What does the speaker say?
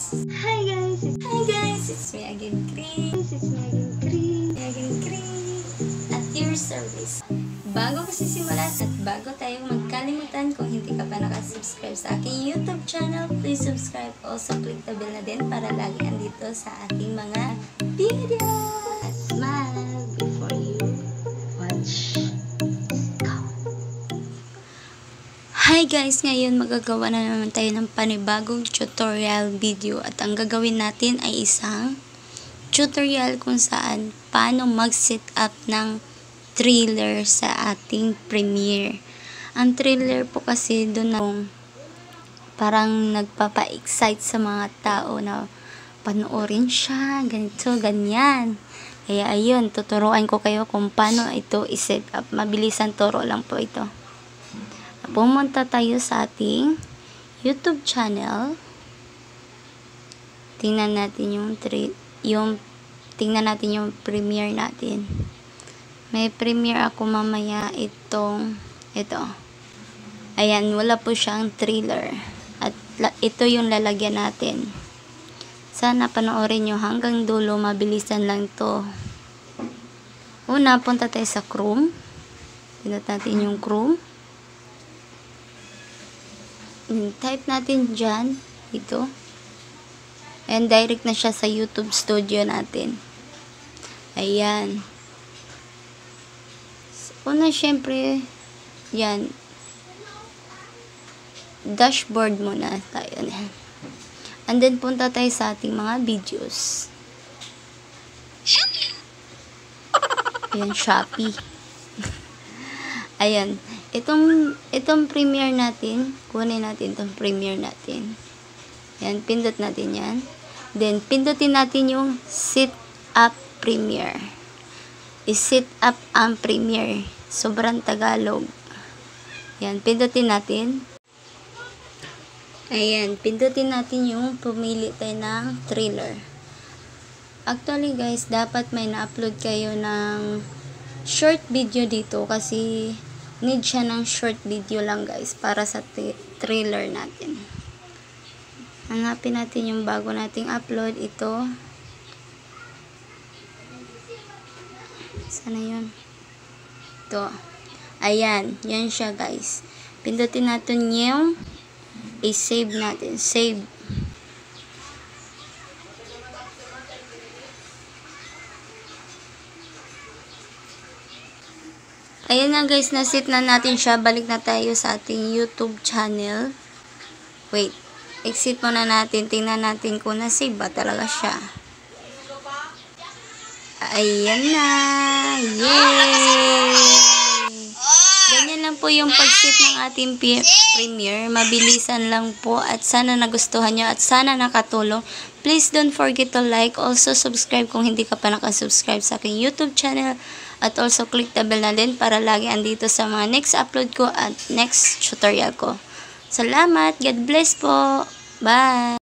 Hi guys, it's me again, Chris. At your service. Bago ko sisimulan at bago tayo magkalimutan, kung hindi ka pa nakasubscribe sa aking YouTube channel, please subscribe. Also click the bell na din para lagi andito sa aking mga video. At smile before you watch. Hi guys! Ngayon magagawa na naman tayo ng panibagong tutorial video at ang gagawin natin ay isang tutorial kung saan paano mag-set up ng trailer sa ating Premiere. Ang trailer po kasi doon na parang nagpapa-excite sa mga tao na panoorin siya, ganito, ganyan. Kaya ayun, tuturuan ko kayo kung paano ito i-set up. Mabilisan turo lang po ito. Pumunta tayo sa ating YouTube channel. Tingnan natin yung Premiere natin. May Premiere ako mamaya ito. Ayan, wala po siyang trailer. At ito yung lalagyan natin. Sana panoorin nyo hanggang dulo, mabilisan lang to. Una, punta tayo sa Chrome. Pinat natin yung Chrome. Type natin dyan, ito. And direct na siya sa YouTube Studio natin. Ayan. Una, syempre, yan. Dashboard muna tayo. And then, punta tayo sa ating mga videos. Ayan, Shopee. Ayan. Itong Premiere natin, kunin natin itong Premiere natin. Yan, pindot natin yan. Then, pindutin natin yung Set Up Premiere. I-set up ang Premiere. Sobrang Tagalog. Yan, pindutin natin. Ayan, pindutin natin yung pumili tayo ng trailer. Actually guys, dapat may na-upload kayo ng short video dito kasi need siya ng short video lang guys para sa trailer natin. Hanapin natin yung bago nating upload. Ito. Sana yun? Ito. Ayan. Yan siya guys. Pindutin natin yung i-save natin. Save. Ayan na guys, na-set na natin siya. Balik na tayo sa ating YouTube channel. Wait, exit muna natin. Tingnan natin kung na-save ba talaga siya. Ayan na! Yay! Ganyan lang po yung pag-set ng ating Premiere. Mabilisan lang po at sana nagustuhan nyo at sana nakatulong. Please don't forget to like. Also subscribe kung hindi ka pa nakasubscribe sa aking YouTube channel. At also click the bell na din para lagi andito sa mga next upload ko at next tutorial ko. Salamat! God bless po! Bye!